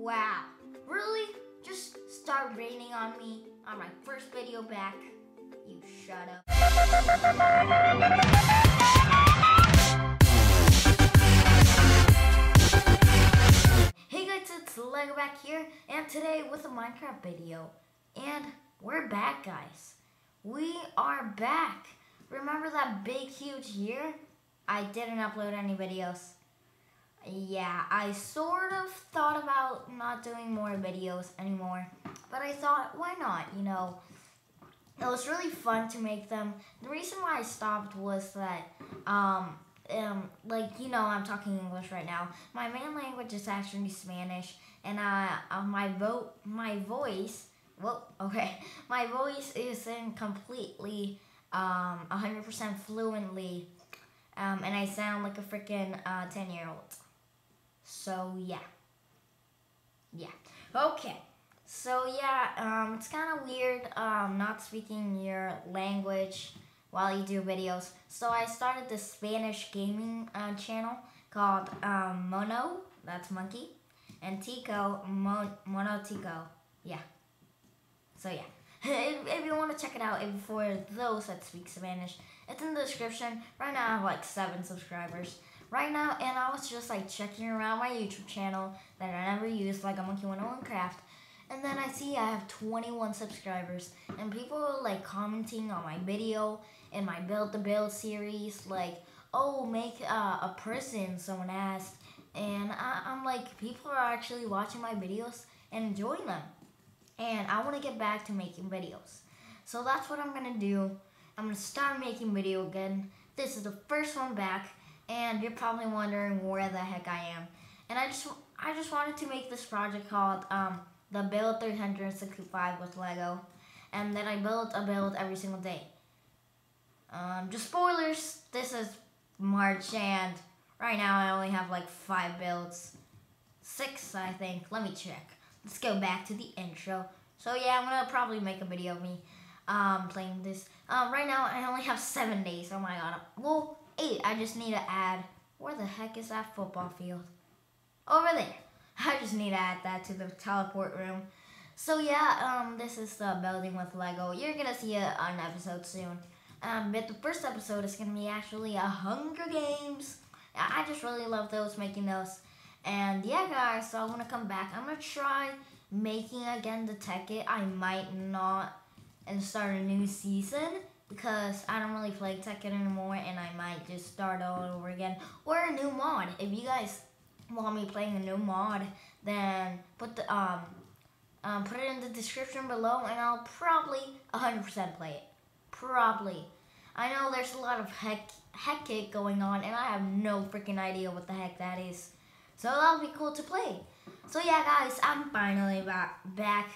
Wow, really? Just start raining on me on my first video back? You shut up. Hey guys, it's Lego back here, and today with a Minecraft video. And we're back, guys. We are back. Remember that big, huge year? I didn't upload any videos. Yeah, I sort of thought about not doing more videos anymore, but I thought, why not, you know? It was really fun to make them. The reason why I stopped was that, like, you know, I'm talking English right now. My main language is actually Spanish, and my voice isn't completely, 100% fluently, and I sound like a freaking 10-year-old. So yeah. Okay. So yeah, it's kind of weird not speaking your language while you do videos. So I started this Spanish gaming channel called Mono, that's monkey, and Tico, Mono Tico. Yeah. So yeah. If you want to check it out, for those that speak Spanish, it's in the description. Right now I have like 7 subscribers. Right now, and I was just like checking around my YouTube channel that I never used, Legomokey101 Craft, and then I see I have 21 subscribers, and people are like commenting on my video in my Build the Build series, like, oh, make a prison, someone asked, and I'm like, people are actually watching my videos and enjoying them, and I want to get back to making videos. So that's what I'm gonna do. I'm gonna start making video again. This is the first one back. And you're probably wondering where the heck I am. And I just wanted to make this project called the Build 365 with Lego. And then I build a build every single day. Just spoilers, this is March and right now I only have like 5 builds. 6 I think, let me check. Let's go back to the intro. So yeah, I'm gonna probably make a video of me playing this. Right now I only have 7 days, oh my god. Well, 8, I just need to add, where the heck is that football field? Over there. I just need to add that to the teleport room. So yeah, this is the building with Lego. You're gonna see an episode soon. But the first episode is gonna be actually a Hunger Games. I just really love those, making those. And yeah guys, so I'm gonna come back. I'm gonna try making again the tech kit. I might not and start a new season, because I don't really play Tekken anymore, and I might just start all over again, or a new mod. If you guys want me playing a new mod, then put it in the description below, and I'll probably 100% play it. Probably. I know there's a lot of heck kit going on, and I have no freaking idea what the heck that is. So that'll be cool to play. So yeah, guys, I'm finally back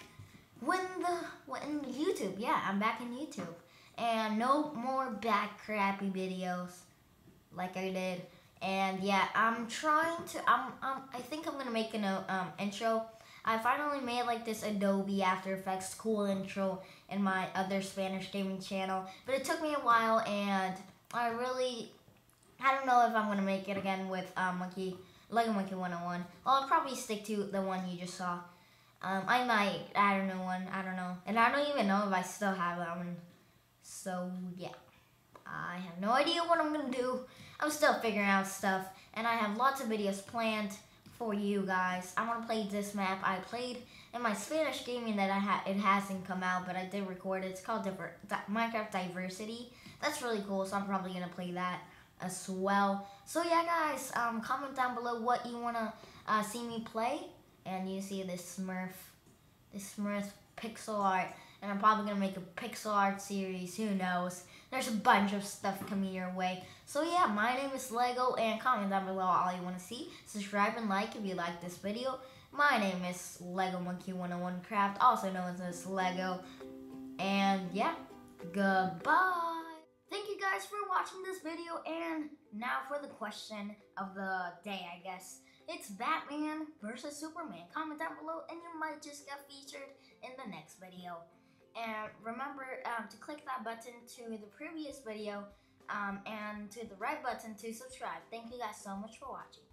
in YouTube. Yeah, I'm back in YouTube. And no more bad crappy videos like I did. And yeah, I'm trying to, I think I'm gonna make an intro. I finally made like this Adobe After Effects cool intro in my other Spanish gaming channel, but it took me a while, and I don't know if I'm gonna make it again with Legomokey101. I'll probably stick to the one you just saw. I might add a new one, I don't know. And I don't even know if I still have that one. So yeah, I have no idea what I'm gonna do. I'm still figuring out stuff, and I have lots of videos planned for you guys. I want to play this map. I played in my Spanish gaming that it hasn't come out, but I did record it. It's called Minecraft Diversity. That's really cool, so I'm probably gonna play that as well. So yeah, guys, comment down below what you wanna see me play, and you see this Smurf pixel art. And I'm probably going to make a pixel art series, who knows. There's a bunch of stuff coming your way. So yeah, my name is Lego, and comment down below all you want to see. Subscribe and like if you like this video. My name is Legomokey101 Craft, also known as Lego. And yeah, goodbye. Thank you guys for watching this video, and now for the question of the day, I guess. It's Batman versus Superman. Comment down below and you might just get featured in the next video. And remember to click that button to the previous video and to the right button to subscribe. Thank you guys so much for watching.